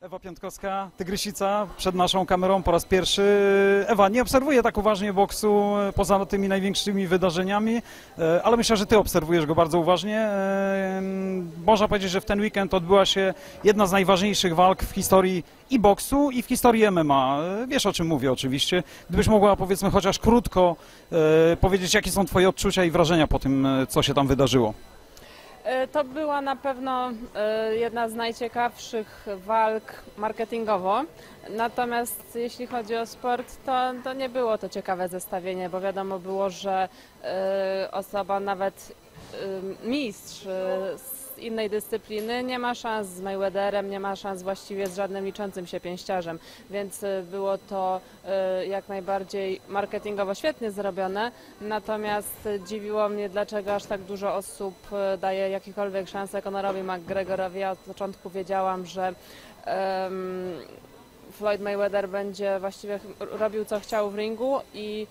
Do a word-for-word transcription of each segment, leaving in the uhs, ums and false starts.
Ewa Piątkowska, Tygrysica, przed naszą kamerą po raz pierwszy. Ewa, nie obserwuję tak uważnie boksu poza tymi największymi wydarzeniami, ale myślę, że ty obserwujesz go bardzo uważnie. Można powiedzieć, że w ten weekend odbyła się jedna z najważniejszych walk w historii i boksu, i w historii M M A. Wiesz, o czym mówię oczywiście. Gdybyś mogła, powiedzmy, chociaż krótko powiedzieć, jakie są twoje odczucia i wrażenia po tym, co się tam wydarzyło. To była na pewno jedna z najciekawszych walk marketingowo, natomiast jeśli chodzi o sport, to, to nie było to ciekawe zestawienie, bo wiadomo było, że osoba, nawet mistrz z innej dyscypliny nie ma szans z Mayweatherem, nie ma szans właściwie z żadnym liczącym się pięściarzem, więc było to jak najbardziej marketingowo świetnie zrobione, natomiast dziwiło mnie, dlaczego aż tak dużo osób daje jakiekolwiek szanse Conorowi McGregorowi. Ja od początku wiedziałam, że um, Floyd Mayweather będzie właściwie robił co chciał w ringu i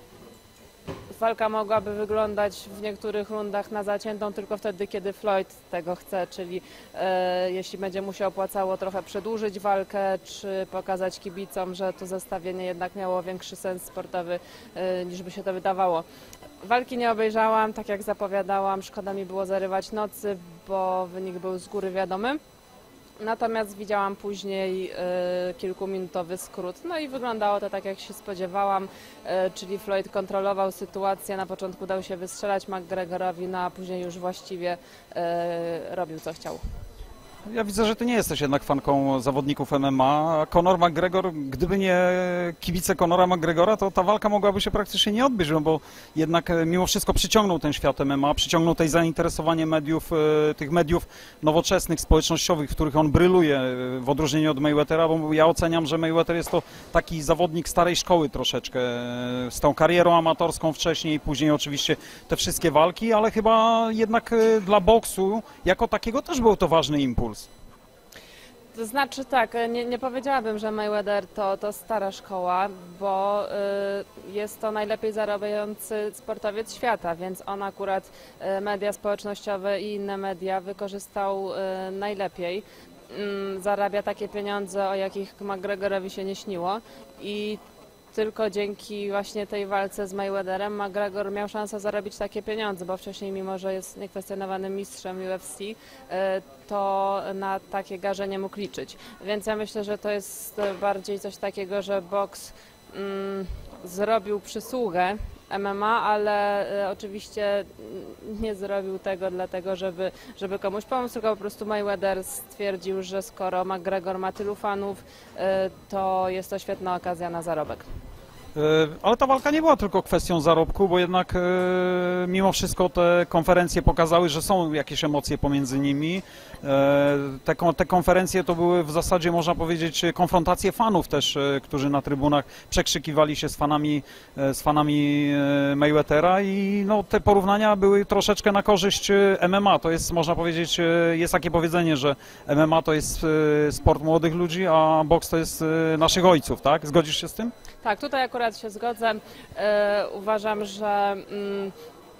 walka mogłaby wyglądać w niektórych rundach na zaciętą tylko wtedy, kiedy Floyd tego chce, czyli e, jeśli będzie mu się opłacało trochę przedłużyć walkę, czy pokazać kibicom, że to zestawienie jednak miało większy sens sportowy e, niż by się to wydawało. Walki nie obejrzałam, tak jak zapowiadałam, szkoda mi było zarywać nocy, bo wynik był z góry wiadomy. Natomiast widziałam później y, kilkuminutowy skrót, no i wyglądało to tak, jak się spodziewałam, y, czyli Floyd kontrolował sytuację, na początku dał się wystrzelać McGregorowi, no a później już właściwie y, robił co chciał. Ja widzę, że ty nie jesteś jednak fanką zawodników M M A. Conor McGregor, gdyby nie kibice Conora McGregora, to ta walka mogłaby się praktycznie nie odbyć, no bo jednak mimo wszystko przyciągnął ten świat M M A, przyciągnął tej zainteresowanie mediów, tych mediów nowoczesnych, społecznościowych, w których on bryluje, w odróżnieniu od Mayweathera, bo ja oceniam, że Mayweather jest to taki zawodnik starej szkoły troszeczkę, z tą karierą amatorską wcześniej, później oczywiście te wszystkie walki, ale chyba jednak dla boksu jako takiego też był to ważny impuls. To znaczy tak, nie, nie powiedziałabym, że Mayweather to, to stara szkoła, bo y, jest to najlepiej zarabiający sportowiec świata, więc on akurat y, media społecznościowe i inne media wykorzystał y, najlepiej. Y, zarabia takie pieniądze, o jakich McGregorowi się nie śniło i tylko dzięki właśnie tej walce z Mayweatherem McGregor miał szansę zarobić takie pieniądze, bo wcześniej, mimo że jest niekwestionowanym mistrzem U F C, to na takie garze nie mógł liczyć. Więc ja myślę, że to jest bardziej coś takiego, że boks mm, zrobił przysługę M M A, ale oczywiście nie zrobił tego dlatego, żeby, żeby komuś pomóc, tylko po prostu Mayweather stwierdził, że skoro McGregor ma tylu fanów, to jest to świetna okazja na zarobek. Ale ta walka nie była tylko kwestią zarobku, bo jednak mimo wszystko te konferencje pokazały, że są jakieś emocje pomiędzy nimi. Te, te konferencje to były w zasadzie, można powiedzieć, konfrontacje fanów też, którzy na trybunach przekrzykiwali się z fanami, z fanami Mayweathera i no, te porównania były troszeczkę na korzyść M M A. To jest, można powiedzieć, jest takie powiedzenie, że M M A to jest sport młodych ludzi, a boks to jest naszych ojców, tak? Zgodzisz się z tym? Tak, tutaj akurat się zgodzę. E, uważam, że mm,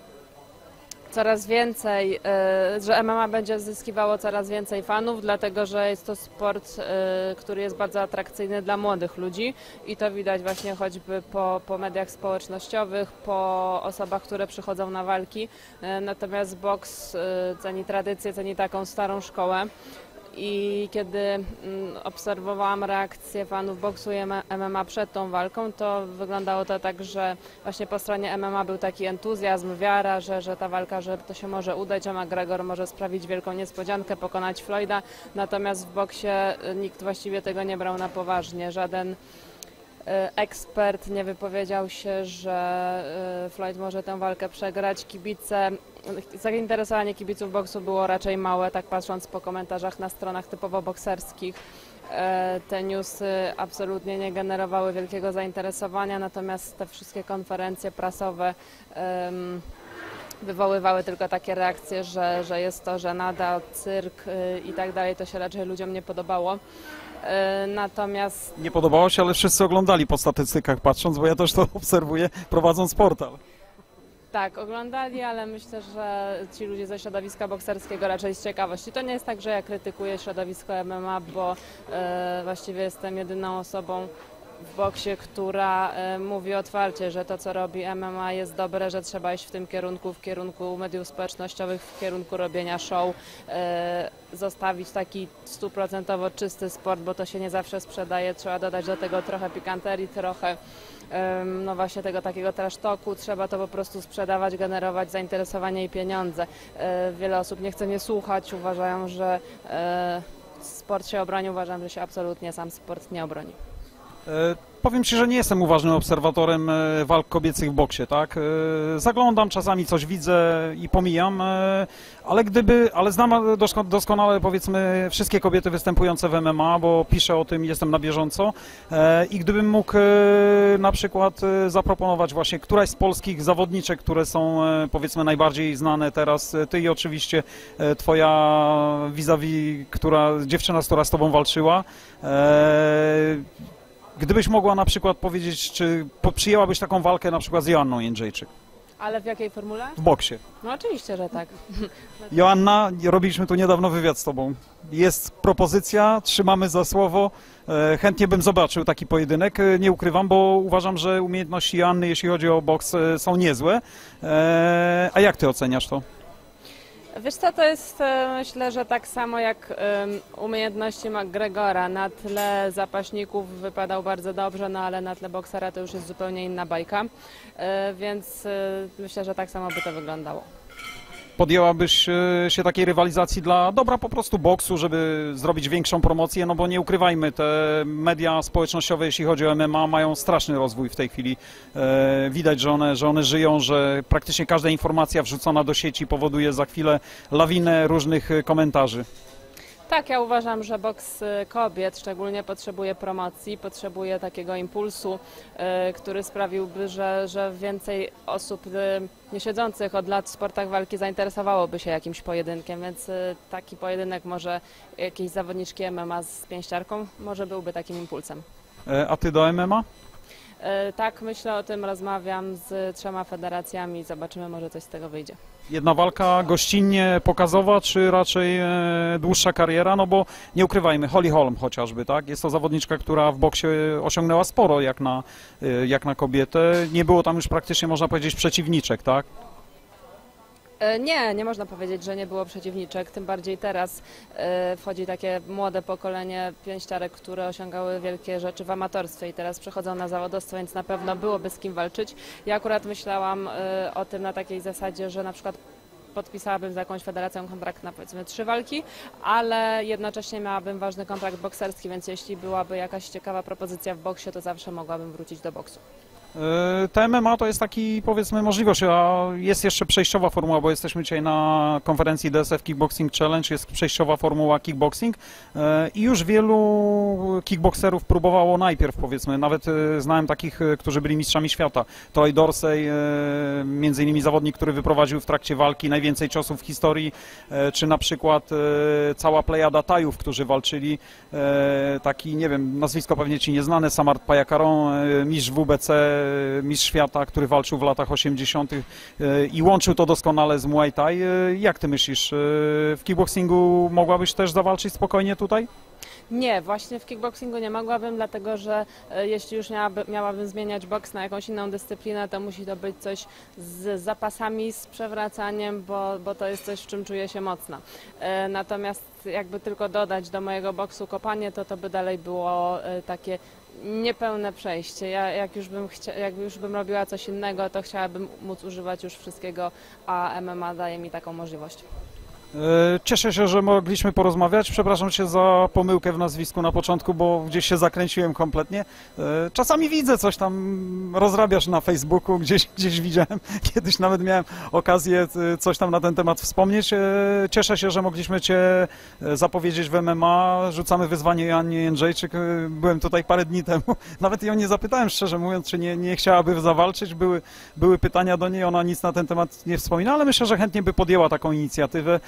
coraz więcej, e, że M M A będzie zyskiwało coraz więcej fanów, dlatego że jest to sport, e, który jest bardzo atrakcyjny dla młodych ludzi i to widać właśnie choćby po, po mediach społecznościowych, po osobach, które przychodzą na walki. E, natomiast boks e, ceni tradycję, ceni taką starą szkołę. I kiedy obserwowałam reakcję fanów boksu i M M A przed tą walką, to wyglądało to tak, że właśnie po stronie M M A był taki entuzjazm, wiara, że, że ta walka, że to się może udać, a McGregor może sprawić wielką niespodziankę, pokonać Floyda. Natomiast w boksie nikt właściwie tego nie brał na poważnie. Żaden ekspert nie wypowiedział się, że Floyd może tę walkę przegrać. Kibice, zainteresowanie kibiców boksu było raczej małe, tak patrząc po komentarzach na stronach typowo bokserskich. Te newsy absolutnie nie generowały wielkiego zainteresowania, natomiast te wszystkie konferencje prasowe um, wywoływały tylko takie reakcje, że, że jest to żenada, cyrk i tak dalej. To się raczej ludziom nie podobało. Natomiast... Nie podobało się, ale wszyscy oglądali po statystykach patrząc, bo ja też to obserwuję prowadząc portal. Tak, oglądali, ale myślę, że ci ludzie ze środowiska bokserskiego raczej z ciekawości. To nie jest tak, że ja krytykuję środowisko M M A, bo e, właściwie jestem jedyną osobą w boksie, która e, mówi otwarcie, że to, co robi M M A jest dobre, że trzeba iść w tym kierunku, w kierunku mediów społecznościowych, w kierunku robienia show, e, zostawić taki stuprocentowo czysty sport, bo to się nie zawsze sprzedaje. Trzeba dodać do tego trochę pikanterii, trochę no właśnie tego takiego trash talku, trzeba to po prostu sprzedawać, generować zainteresowanie i pieniądze. Wiele osób nie chce mnie słuchać, uważają, że sport się obroni, uważam, że się absolutnie sam sport nie obroni. E, powiem Ci, że nie jestem uważnym obserwatorem e, walk kobiecych w boksie, tak? E, zaglądam, czasami coś widzę i pomijam, e, ale gdyby, ale znam dosko- doskonale, powiedzmy, wszystkie kobiety występujące w M M A, bo piszę o tym, jestem na bieżąco e, i gdybym mógł e, na przykład e, zaproponować właśnie któraś z polskich zawodniczek, które są, e, powiedzmy, najbardziej znane teraz, e, Ty i oczywiście e, Twoja vis-a-vis, która, dziewczyna, która z Tobą walczyła, e, gdybyś mogła na przykład powiedzieć, czy przyjęłabyś taką walkę na przykład z Joanną Jędrzejczyk Ale w jakiej formule? w boksie? No oczywiście, że tak. Joanna, robiliśmy tu niedawno wywiad z Tobą. Jest propozycja, trzymamy za słowo. E, chętnie bym zobaczył taki pojedynek. E, nie ukrywam, bo uważam, że umiejętności Joanny, jeśli chodzi o boks, e, są niezłe. E, a jak Ty oceniasz to? Wiesz co, to jest e, myślę, że tak samo jak um, umiejętności McGregora. Na tle zapaśników wypadał bardzo dobrze, no ale na tle boksera to już jest zupełnie inna bajka, e, więc e, myślę, że tak samo by to wyglądało. Podjęłabyś e, się takiej rywalizacji dla dobra po prostu boksu, żeby zrobić większą promocję, no bo nie ukrywajmy, te media społecznościowe, jeśli chodzi o M M A, mają straszny rozwój w tej chwili. E, widać, że one, że one żyją, że praktycznie każda informacja wrzucona do sieci powoduje za chwilę lawinę różnych komentarzy. Tak, ja uważam, że boks kobiet szczególnie potrzebuje promocji, potrzebuje takiego impulsu, y, który sprawiłby, że, że więcej osób y, nie siedzących od lat w sportach walki zainteresowałoby się jakimś pojedynkiem, więc y, taki pojedynek może jakiejś zawodniczki M M A z pięściarką może byłby takim impulsem. E, a Ty do M M A? Y, tak, myślę o tym, rozmawiam z trzema federacjami i zobaczymy, może coś z tego wyjdzie. Jedna walka gościnnie pokazowa, czy raczej e, dłuższa kariera? No bo nie ukrywajmy, Holly Holm chociażby, tak? Jest to zawodniczka, która w boksie osiągnęła sporo jak na, e, jak na kobietę. Nie było tam już praktycznie, można powiedzieć, przeciwniczek, tak? Nie, nie można powiedzieć, że nie było przeciwniczek, tym bardziej teraz y, wchodzi takie młode pokolenie pięściarek, które osiągały wielkie rzeczy w amatorstwie i teraz przechodzą na zawodowstwo, więc na pewno byłoby z kim walczyć. Ja akurat myślałam y, o tym na takiej zasadzie, że na przykład podpisałabym z jakąś federacją kontrakt na powiedzmy trzy walki, ale jednocześnie miałabym ważny kontrakt bokserski, więc jeśli byłaby jakaś ciekawa propozycja w boksie, to zawsze mogłabym wrócić do boksu. T M M A to jest taki, powiedzmy, możliwość, a jest jeszcze przejściowa formuła, bo jesteśmy dzisiaj na konferencji D S F Kickboxing Challenge, jest przejściowa formuła kickboxing i już wielu kickboxerów próbowało najpierw, powiedzmy, nawet znałem takich, którzy byli mistrzami świata. Troy Dorsey, między innymi zawodnik, który wyprowadził w trakcie walki najwięcej ciosów w historii, czy na przykład cała plejada Tajów, którzy walczyli, taki, nie wiem, nazwisko pewnie Ci nieznane, Samart Payakaron, mistrz W B C, mistrz świata, który walczył w latach osiemdziesiątych i łączył to doskonale z Muay Thai. Jak Ty myślisz, w kickboxingu mogłabyś też zawalczyć spokojnie tutaj? Nie, właśnie w kickboxingu nie mogłabym, dlatego że jeśli już miałaby, miałabym zmieniać boks na jakąś inną dyscyplinę, to musi to być coś z zapasami, z przewracaniem, bo, bo to jest coś, w czym czuję się mocna. Natomiast jakby tylko dodać do mojego boksu kopanie, to to by dalej było takie niepełne przejście. Ja jak już bym chcia, jak już bym robiła coś innego, to chciałabym móc używać już wszystkiego, a M M A daje mi taką możliwość. Cieszę się, że mogliśmy porozmawiać. Przepraszam Cię za pomyłkę w nazwisku na początku, bo gdzieś się zakręciłem kompletnie. Czasami widzę coś tam, rozrabiasz na Facebooku, gdzieś, gdzieś widziałem. Kiedyś nawet miałem okazję coś tam na ten temat wspomnieć. Cieszę się, że mogliśmy Cię zapowiedzieć w M M A. Rzucamy wyzwanie Joannie Jędrzejczyk. Byłem tutaj parę dni temu. Nawet ją nie zapytałem, szczerze mówiąc, czy nie, nie chciałaby zawalczyć. Były, były pytania do niej, ona nic na ten temat nie wspomina, ale myślę, że chętnie by podjęła taką inicjatywę.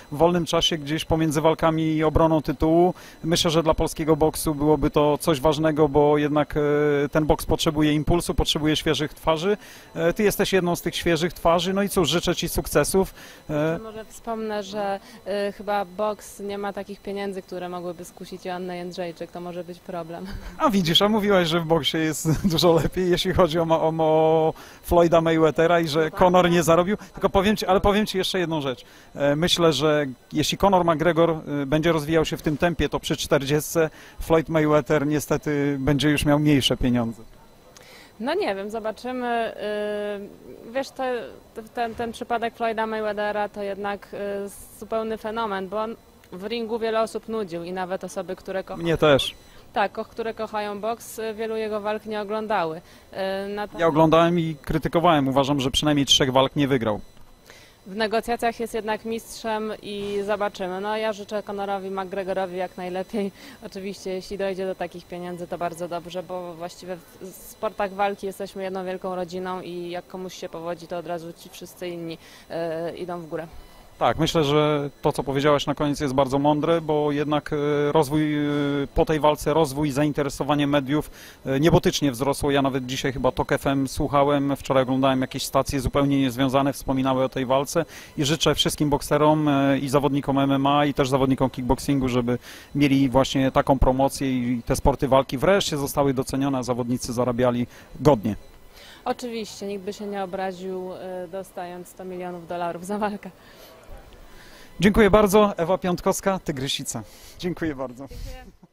w wolnym czasie gdzieś pomiędzy walkami i obroną tytułu. Myślę, że dla polskiego boksu byłoby to coś ważnego, bo jednak e, ten boks potrzebuje impulsu, potrzebuje świeżych twarzy. E, Ty jesteś jedną z tych świeżych twarzy, no i cóż, życzę Ci sukcesów. E, Może wspomnę, że y, chyba boks nie ma takich pieniędzy, które mogłyby skusić Joannę Jędrzejczyk. To może być problem. A widzisz, a mówiłaś, że w boksie jest dużo lepiej, jeśli chodzi o, o, o Floyda Mayweathera i że Conor nie zarobił. Tylko powiem Ci, ale powiem Ci jeszcze jedną rzecz. E, Myślę, że jeśli Conor McGregor e, będzie rozwijał się w tym tempie, to przy czterdziestce Floyd Mayweather niestety będzie już miał mniejsze pieniądze. No nie wiem, zobaczymy. Y, Wiesz, to, ten, ten przypadek Floyda Mayweathera to jednak y, zupełny fenomen, bo on w ringu wiele osób nudził i nawet osoby, które kochają. Mnie też. Tak, ko- które kochają boks, y, wielu jego walk nie oglądały. Y, natomiast Ja oglądałem i krytykowałem. Uważam, że przynajmniej trzech walk nie wygrał. w negocjacjach jest jednak mistrzem i zobaczymy. No ja życzę Conorowi McGregorowi jak najlepiej. Oczywiście jeśli dojdzie do takich pieniędzy, to bardzo dobrze, bo właściwie w sportach walki jesteśmy jedną wielką rodziną i jak komuś się powodzi, to od razu ci wszyscy inni y, idą w górę. Tak, myślę, że to, co powiedziałaś na koniec jest bardzo mądre, bo jednak e, rozwój, e, po tej walce rozwój, zainteresowanie mediów e, niebotycznie wzrosło. Ja nawet dzisiaj chyba Tok F M słuchałem, wczoraj oglądałem jakieś stacje zupełnie niezwiązane, wspominały o tej walce i życzę wszystkim bokserom e, i zawodnikom M M A i też zawodnikom kickboxingu, żeby mieli właśnie taką promocję i te sporty walki wreszcie zostały docenione, a zawodnicy zarabiali godnie. Oczywiście, nikt by się nie obraził y, dostając sto milionów dolarów za walkę. Dziękuję bardzo. Ewa Piątkowska, Tygrysica. Dziękuję bardzo. Dziękuję.